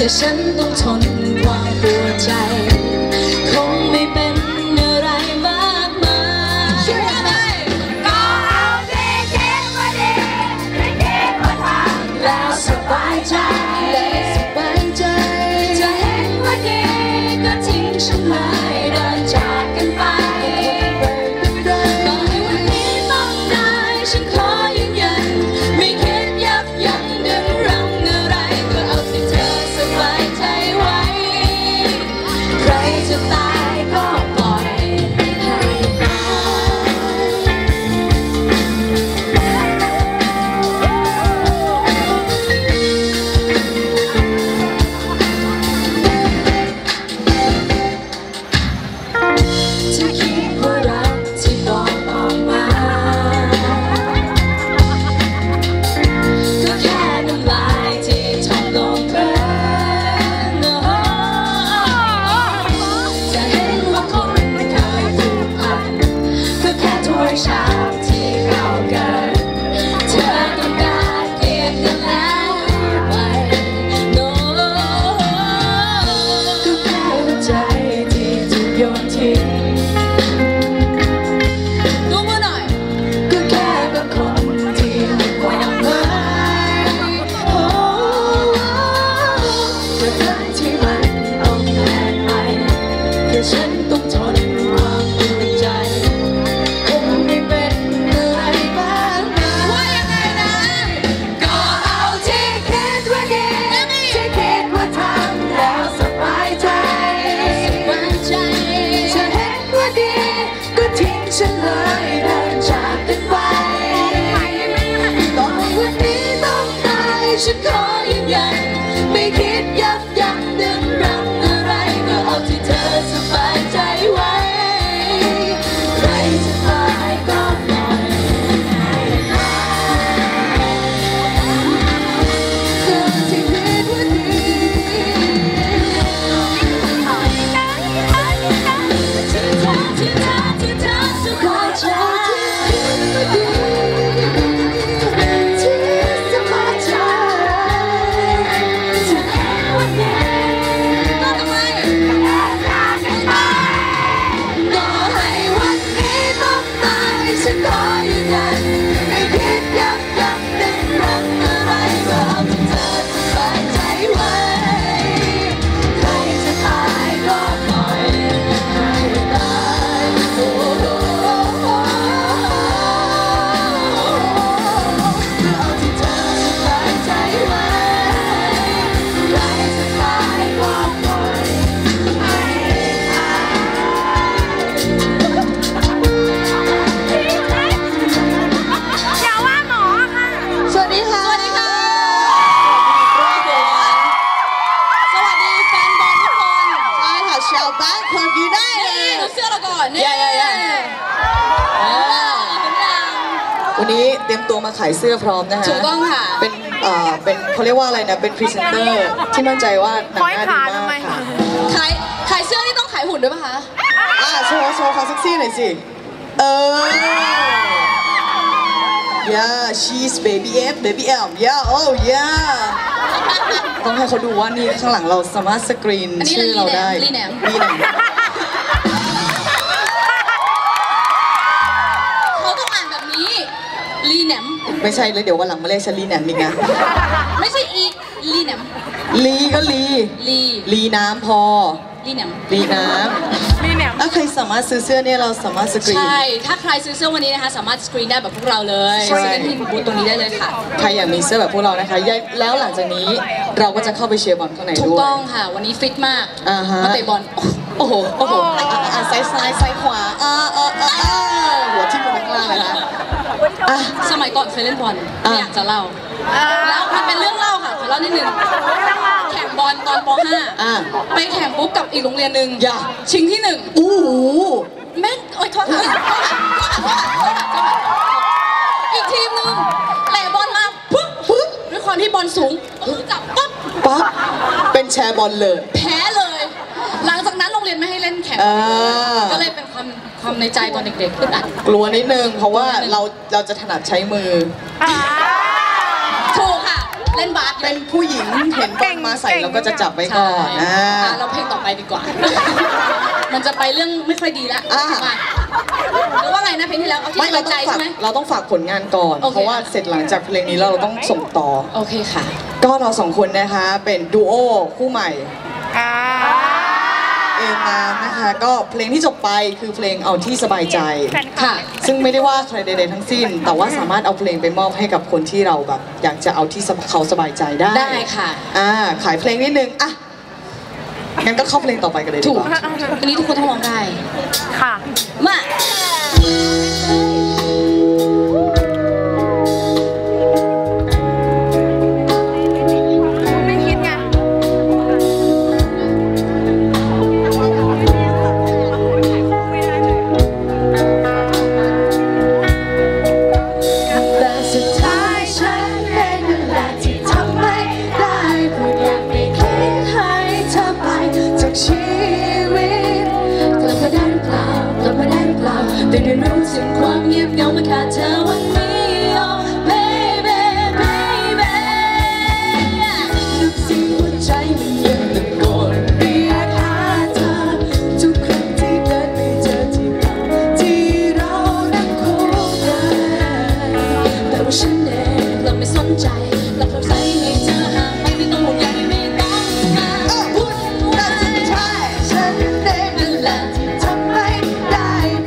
ฉันต้องทนความปวดใจคงไม่เป็นอะไรมากมายก็เอาที่คิดว่าดีที่คิดว่าทำแล้วสบายใจจะเห็นว่าดีก็ทิ้งฉันเลยเดินจากกันไปต่อให้วันนี้ต้องตายฉันขอยืนยันไม่คิดยับยั้งดึงรั้งอะไรก็เอาที่เธอสบายใจไว้ใครจะตายก็ปล่อยให้ตายจะคิดว่ารักที่บอกออกมาก็แค่น้ำลายที่ทำลงพื้นจะเห็นว่าคนเคยผูกพันก็แค่ถ้วยชามที่เข้ากันเธอต้องการเกลียดกันแล้วไปก็แค่หัวใจที่ถูกโยนทิ้งดูมือหน่อยก็แค่เป็นคนที่มีความหมายแต่ทั้งที่มันต้องแปลกไปแค่ฉันต้องทนความปวดใจคงไม่เป็นอะไรมากมายว่ายังไงนะก็เอาที่คิดว่าดีที่คิดว่าทำแล้วสบายใจจะเห็นว่าดีก็ทิ้งฉันเลยเดินจากกันไปต่อให้วันนี้ต้องตายฉันขอยืนยันไม่คิดยับยั้งดึงรั้งอะไรก็เอาที่เธอสบายใจไว้ใครจะตายก็ปล่อยให้ตายเธอที่คิดว่าดีที่เธอสบายใจที่สบายใจจะเห็นว่าดีก็ทำไมต่อให้วันนี้ต้องตายฉันขอยืนยันไม่คิดยับยั้งดึงรั้งอะไรก็เอาที่เธอสบายใจไว้ใครจะตายก็ปล่อยให้ตายก็เอาที่เธอสบายใจไว้ใครจะตายก็ปล่อยให้ตายอย่าว่าหมอค่ะสวัสดีค่ะสวัสดีค่ะ สวัสดีแฟนบอลทุกคนใช่ค่ะชาวบ้านคนดีได้เลนี่ยดูเสื้อเราก่อนนี่วันนี้เตรียมตัวมาขายเสื้อพร้อมนะคะถูกต้องค่ะเป็นเขาเรียกว่าอะไรนะ เป็นพรีเซนเตอร์ที่มั่นใจว่าหนังหน้าดีมากค่ะขายเสื้อนี่ต้องขายหุ่นด้วยป่ะคะโชว์ความเซ็กซี่หน่อยสิ yeah she's baby F baby M yeah oh yeah ต้องให้เขาดูว่านี่ข้างหลังเราสามารถสกรีนอันนี้ชื่อเราได้ลีแหนมลีแหนมเขาต้องอ่านแบบนี้ลีแหนมไม่ใช่เลยเดี๋ยววันหลังมาเรียกฉันลีแหนมอีกนะไม่ใช่อีลีแหนมลีก็ลีลีลีน้ำพอลีแหนมลีน้ำลีแหนมถ้าใครสามารถซื้อเสื้อเนี่ยเราสามารถสกรีนใช่ ถ้าใครซื้อเสื้อวันนี้นะคะ สามารถสกรีนได้แบบพวกเราเลยใช่ซื้อที่บูธตรงนี้ได้เลยค่ะใครอยากมีเสื้อแบบพวกเรานะคะแล้วหลังจากนี้เราก็จะเข้าไปเชียร์บอลข้างในถูด้กวยต้องค่ะ วันนี้ฟิตมากอ่าฮะมาเตะบอลโอ้โหซ้ายซ้ายขวาหัวทิ่มลงไปข้างล่างเลยนะอ่ะสมัยก่อนเคยเล่นบอลไม่อยากจะเล่า แล้วมันเป็นเรื่องเล่าค่ะขอเล่านิดนึงแข่งบอลตอนป .5 ไปแข่งปุ๊บกับอีกโรงเรียนหนึ่งอย่าชิงที่ 1 อู้หูแม่งโอ๊ยโทษค่ะอีกทีมหนึงเตะบอลมาปุ๊บด้วยความที่บอลสูงจับปั๊บปั๊บเป็นแชร์บอลเลยแพ้เลย หลังจากนั้นโรงเรียนไม่ให้เล่นแข่ง ก็เลยเป็นความในใจตอนเด็กๆขึ้นอัดกลัวนิดนึงเพราะว่าเราจะถนัดใช้มือถูกค่ะเล่นบาสเป็นผู้หญิงเห็นบอลมาใส่เราก็จะจับไว้ก่อนเราเพลงต่อไปดีกว่า มันจะไปเรื่องไม่ค่อยดีละมาหรือว่าไงนะเพลงที่แล้วเอาที่สบายใจใช่ไหมเราต้องฝากผลงานก่อนเพราะว่าเสร็จหลังจากเพลงนี้เราต้องส่งต่อโอเคค่ะก็เรา2คนนะคะเป็นดูโอคู่ใหม่เองนะคะก็เพลงที่จบไปคือเพลงเอาที่สบายใจค่ะซึ่งไม่ได้ว่าใครใดๆทั้งสิ้นแต่ว่าสามารถเอาเพลงไปมอบให้กับคนที่เราแบบอยากจะเอาที่เขาสบายใจได้ค่ะขายเพลงนิดนึงงั้นก็เข้าเพลงต่อไปกันเลยดีกว่าอันนี้ทุกคนต้องร้องได้ค่ะมาแต่ได้รู้ถึงความเงียบเหงาเมื่อขาดเธอวันนี้ Oh baby baby ทุกสิ่งหัวใจมันยังตะโกนเรียกหาเธอทุกครั้งที่เดินไปเจอที่เรานั้นคู่กันแต่ว่าฉันเองเราไม่สนใจเราเข้าใจให้เธอห่างไปไม่ต้องห่วงใยไม่ต้องมาวุ่นวายฉันเองนั่นแหละที่ทำให้ได้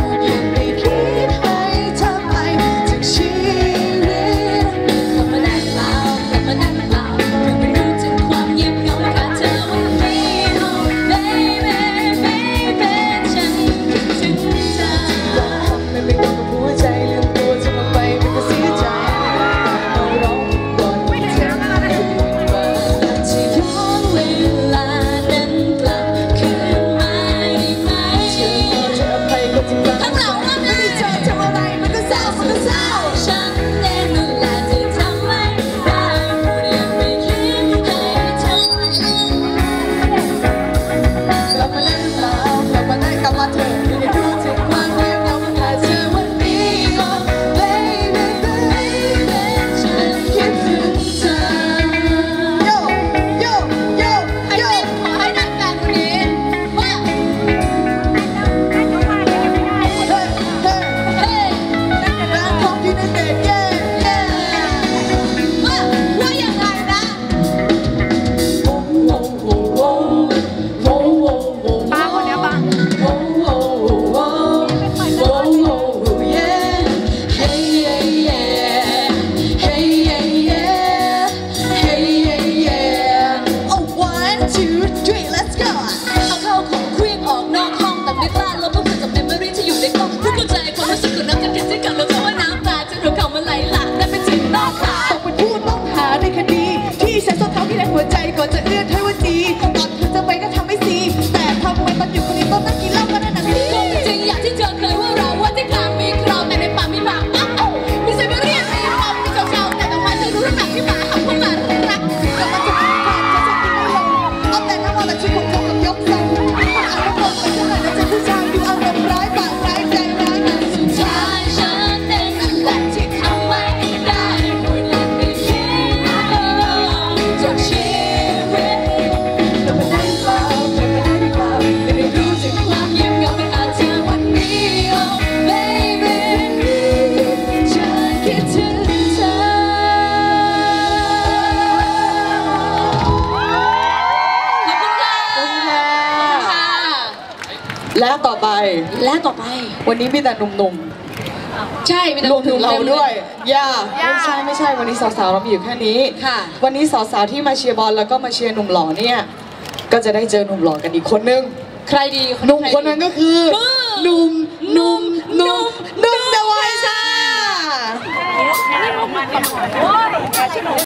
หัวใจก่อนจะเอื้อนให้ว่าจีก่อนเธอจะไปก็ทำให้ซีแต่ทำไมตอนอยู่คนนี้ต้นนั่งกินเหล้าก็ได้หนังซีจริงอยากที่เธอเคยว่าเราว่าที่กลางมีคราวแต่ในป่ามีหมามีไซเบเรียนมีปอมมีเจ้าแต่ทำไมเธอรู้ระดับที่หมาหักพวกมันรักก็มาจะมีความจะจะกินไม่ลงเอาแต่ทั้งวันละชีวิตของเธอกับยกทรงอารมณ์เป็นเท่าไหร่แล้วจะผู้ชายดูอารมณ์ร้ายปากร้ายใจร้ายกันสุดท้ายฉันเองนั่นแหละที่ทำไม่ได้พูดและไม่คิดจากชีวิตเราไม่ได้เปล่าเราไม่ได้เปล่าไม่ได้รู้ถึงความเงียบเหงาไม่อาจเจอวันนี้ Oh baby ฉันคิดถึงเธอและต่อไปวันนี้มีแต่หนุ่มๆใช่มีแต่รวมถึงเราด้วยไม่ใช่วันนี้สาวๆเรามีอยู่แค่นี้วันนี้สาวๆที่มาเชียร์บอลแล้วก็มาเชียร์หนุ่มหล่อเนี่ยก็จะได้เจอหนุ่มหล่อกันอีกคนนึงใครดีหนุ่มคนนั้นก็คือหนุ่มเดอะไวท์ค่ะ